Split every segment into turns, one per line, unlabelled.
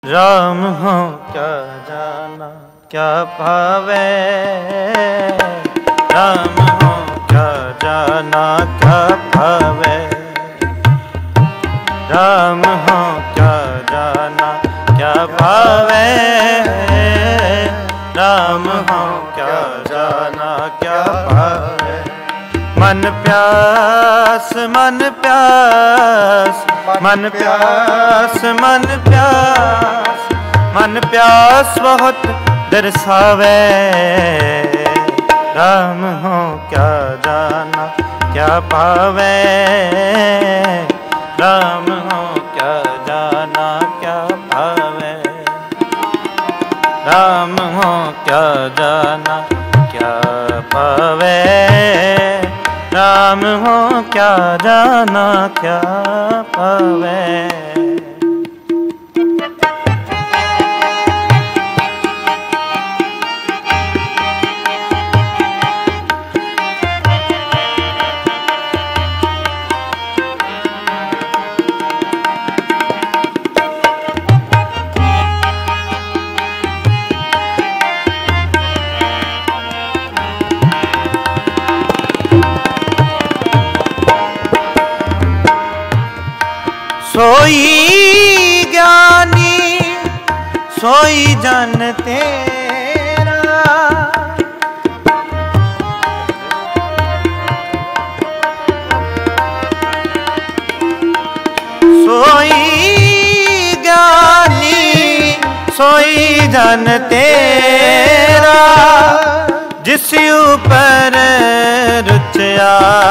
राम हो क्या जाना क्या पावे, राम हो क्या जाना क्या पावे, राम हो क्या जाना क्या पावे, राम हो क्या जाना क्या पावे। मन प्यास मन प्यास मन प्यास मन प्यास मन प्यास बहुत दरसावे, राम हो क्या जाना क्या पावे, राम हो क्या जाना क्या पावे, राम हो क्या जाना क्या पावे, राम हो क्या जाना क्या पावे। सोई ज्ञानी सोई जन तेरा, सोई ज्ञानी सोई जन तेरा, जिस ऊपर रुचया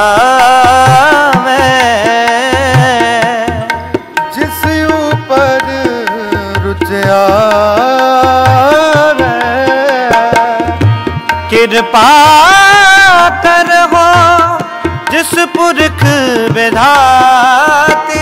कृपा कर हो जिस पुरख विधाते,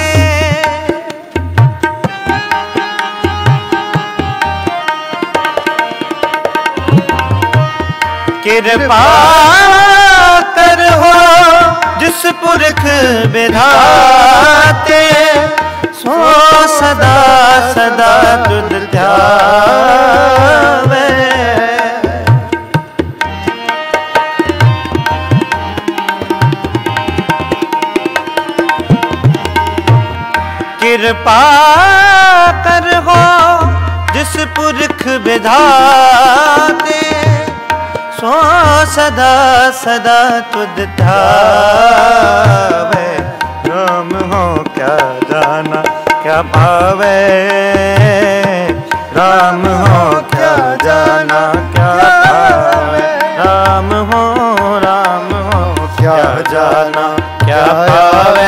कृपा कर हो जिस पुरख विधाते, सो सदा सदा तुध ध्यावे, कृपा कर हो जिस पुरख विधाते, सो सदा सदा तुध ध्यावे, राम हो क्या जाना क्या पावे, राम हो क्या जाना क्या पावे, राम हो क्या जाना क्या पावे,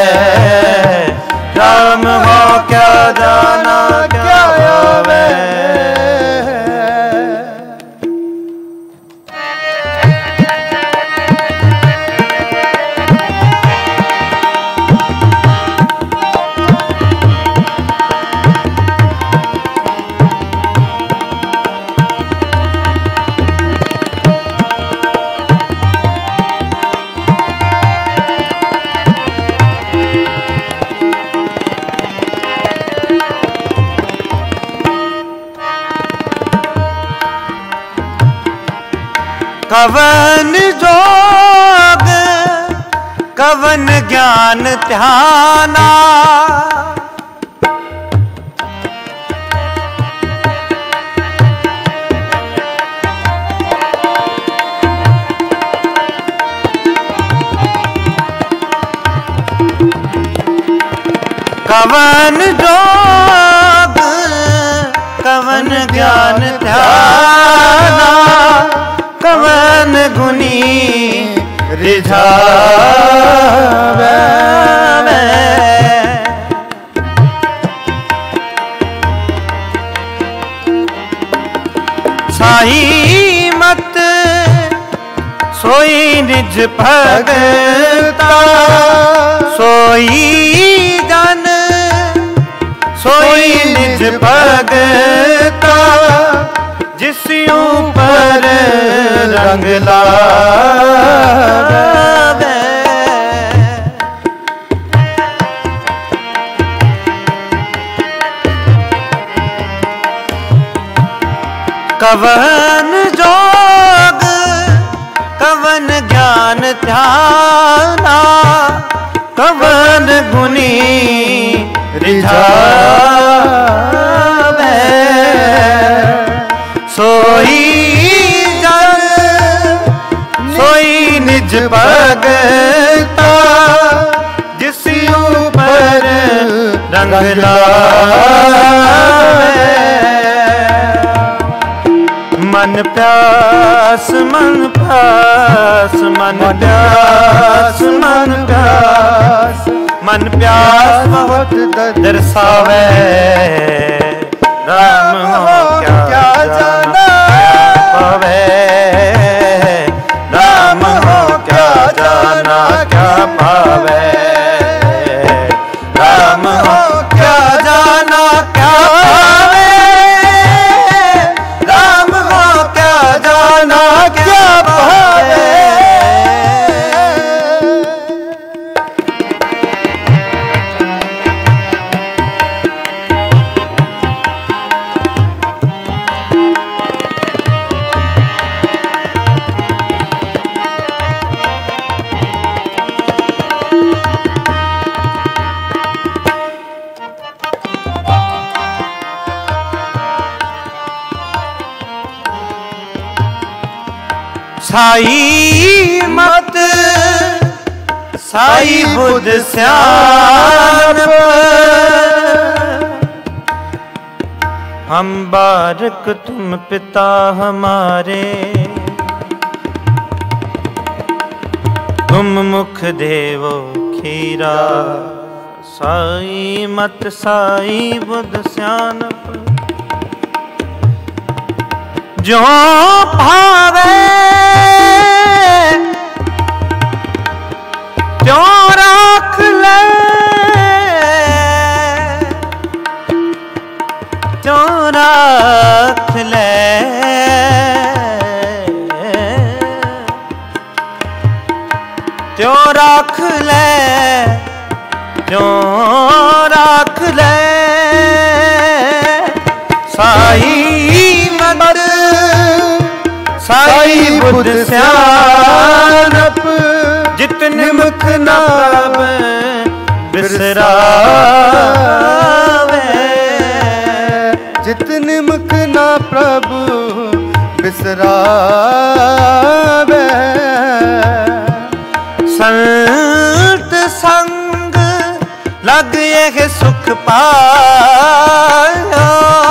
राम हो क्या जाना क्या पावे। कवन जोग कवन ज्ञान ध्याना, कवन जोग कवन ज्ञान ध्याना, कवन गुनी रिझावे, साई मत सोई निज भगता, सोई जन सोई निज भगता, जिस ऊपर रंग लावे, कवन जोग कवन ज्ञान ध्याना, कवन गुनी रिझावे, सोई जन सोई निज भगता, जिस ऊपर रंग लावे। मन प्यास मन प्यास मन प्यास मन प्यास मन प्यास बहुत दर्शावे, राम हो क्या जाना पावे, राम हो क्या जाना क्या पावे, राम हो क्या जाना क्या पावे, राम हो क्या जाना क्या पावे। साई मत साई बुध स्यानप, हम बारक तुम पिता हमारे, तुम मुख देवो खीरा। साई मत साई बुध स्यानप, जो भावे त्यों राख ले, त्यों राख ले, त्यों राख ले, त्यों राख ले। साई मत साई बुध स्यानप, जितने मुख नाम बिसरावे,
जितने मुख ना प्रभु बिसरावे।
संत संग लग यह सुख पाया,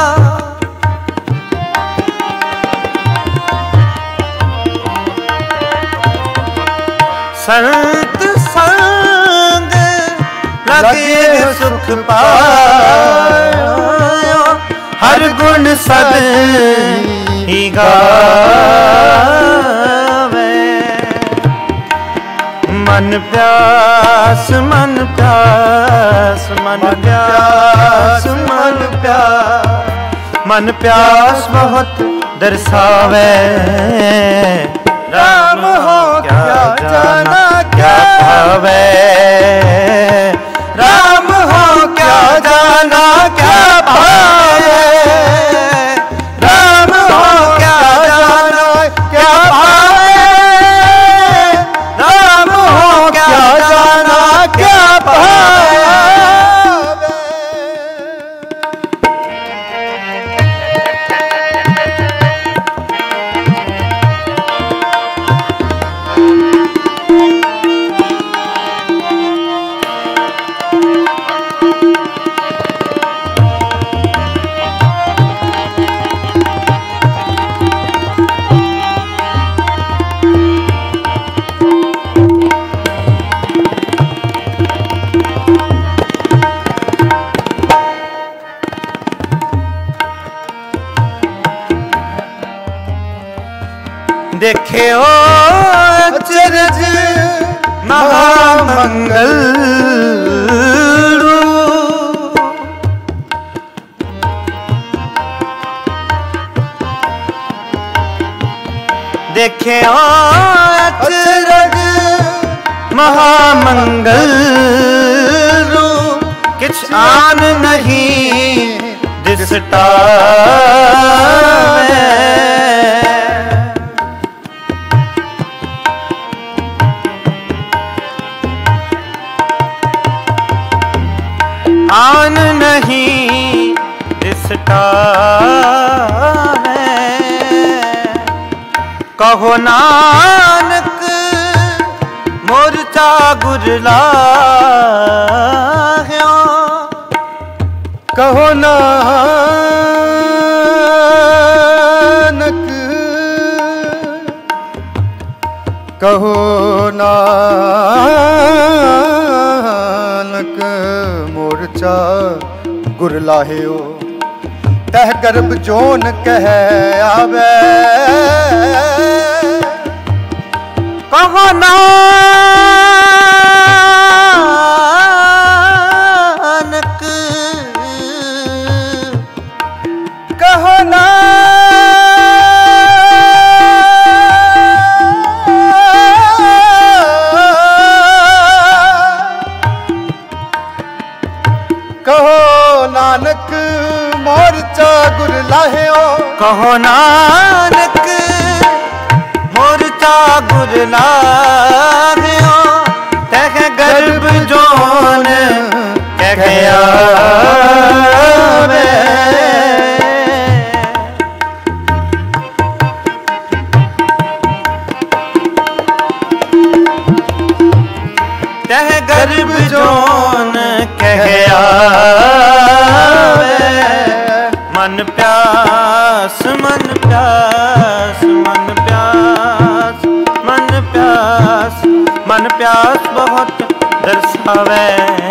संत संग लगे सुख पाया, हर गुण सद ही गावे। मन प्यास मन प्यास मन प्यास मन प्यास मन प्यास बहुत दर्शावे, राम हो क्या जाना क्या पावे, राम हो क्या जाना क्या पावे, राम हो क्या जाना क्या पावे, राम हो क्या जाना क्या पावे। देखे ओ अचरज महामंगल रूप, देखे ओ अचरज महामंगल रूप, किछ आन नहीं दिसटा में निष्ठा है। कहो नानक मोरचा गुरलाह्यो।
कहो नानक, कहो नानक मोरचा गुरलाह्यो। तह गर्भ जोन कह आवे।
कहो नानक,
कहो नानक मोरचा गुरलाह्यो।
कहो नानक मोरचा गुरलाह्यो। तह गर्भ जोन कह आवे। तह गर्भ जोन कह आवे। मन प्यास मन प्यास मन प्यास मन प्यास मन प्यास बहुत दर्शावे।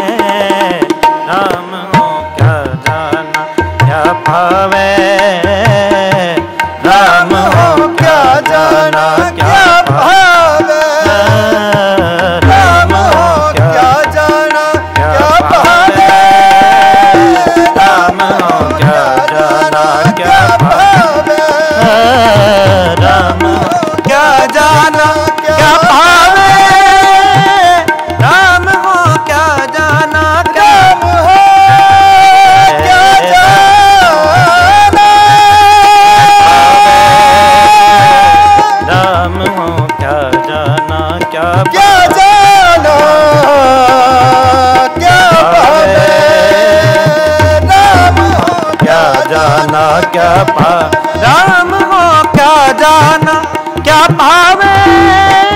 राम हो क्या जाना क्या पावे। राम हो क्या जाना क्या पावे। राम हो क्या जाना क्या पावे। राम हो क्या जाना क्या पावे। राम क्या जाना क्या पावे। राम हो क्या जाना क्या राम हो क्या जाना क्या
जाना क्या पावे। राम हो
क्या जाना क्या पा। राम हो क्या जाना क्या पावे।